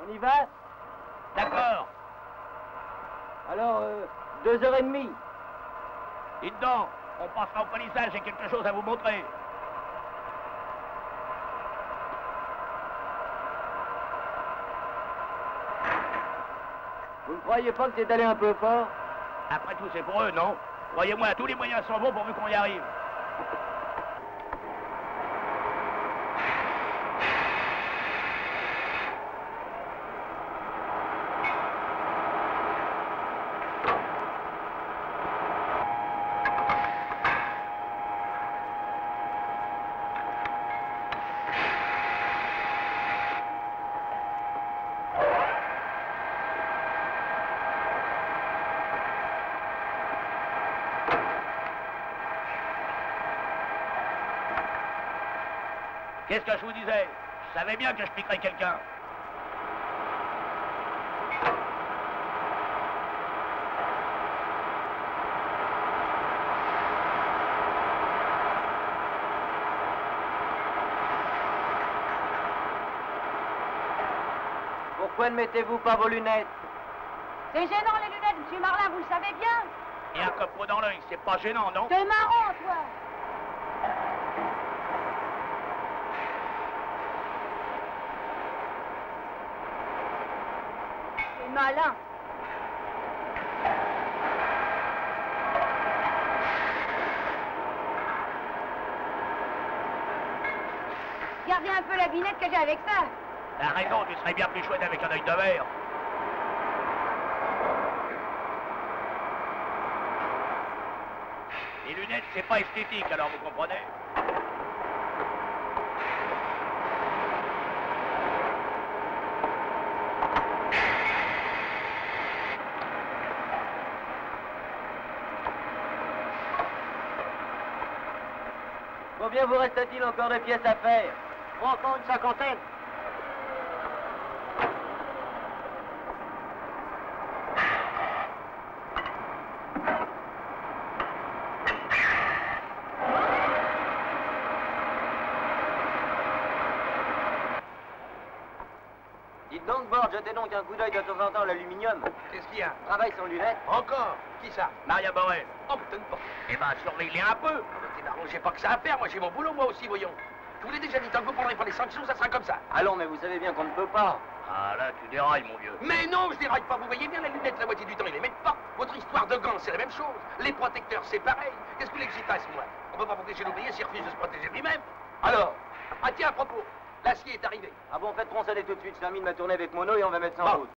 On y va? D'accord. Alors, 2h30. Dites donc, on passera au palissage, j'ai quelque chose à vous montrer. Vous ne croyez pas que c'est allé un peu fort? Après tout, c'est pour eux, non? Croyez-moi, tous les moyens sont bons pourvu qu'on y arrive. Qu'est-ce que je vous disais? Je savais bien que je piquerais quelqu'un. Pourquoi ne mettez-vous pas vos lunettes? C'est gênant les lunettes, monsieur Marlin, vous le savez bien. Et un copeau dans l'œil, c'est pas gênant, non? T'es marrant, toi. C'est malin. Regardez un peu la binette que j'ai avec ça. T'as raison, tu serais bien plus chouette avec un œil de verre. Les lunettes, c'est pas esthétique, alors vous comprenez? Combien vous reste-t-il encore de pièces à faire? Encore une cinquantaine. Dites donc, Bord, jetez donc un coup d'œil de temps en temps à l'aluminium. Qu'est-ce qu'il y a? Travaille sans lunettes. Encore? Qui ça? Maria Borel. Oh, putain de porte. Eh ben, surveillez un peu. T'es marrant, j'ai pas que ça à faire, moi j'ai mon boulot, moi aussi, voyons. Je vous l'ai déjà dit, tant que vous prendrez pas les sanctions, ça sera comme ça. Allons, mais vous savez bien qu'on ne peut pas. Ah là, tu dérailles, mon vieux. Mais non, je déraille pas, vous voyez bien, les lunettes, la moitié du temps, ils les mettent pas. Votre histoire de gants, c'est la même chose. Les protecteurs, c'est pareil. Qu'est-ce que vous voulez que j'y fasse, moi? On peut pas protéger l'ouvrier s'il refuse de se protéger lui-même. Alors? Ah tiens, à propos, l'acier est arrivé. Ah bon, faites tronçonner tout de suite, je termine ma tournée avec Mono et on va mettre ça en Bon. route.